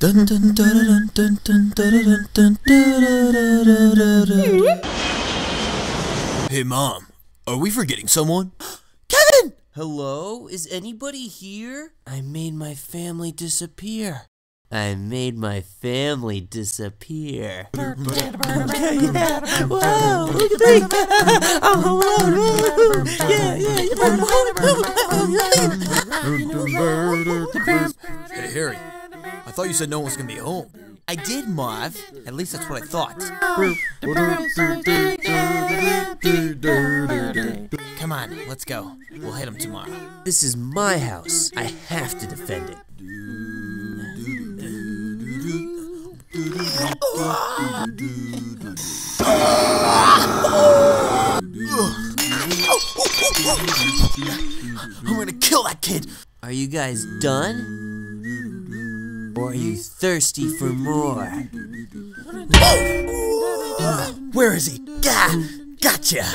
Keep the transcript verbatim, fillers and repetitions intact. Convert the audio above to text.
Dun, dun, dun, dun, dun, dun, dun, dun. Hey, Mom, are we forgetting someone? Kevin! Hello? Is anybody here? I made my family disappear. I made my family disappear. Whoa, look at me! Oh, yeah, yeah, Hey, Harry, I thought you said no one was gonna be home. I did, Marv. At least that's what I thought. Come on, let's go. We'll hit him tomorrow. This is my house. I have to defend it. I'm gonna kill that kid. Are you guys done? Or are you thirsty for more? Where is he? Gah! Gotcha!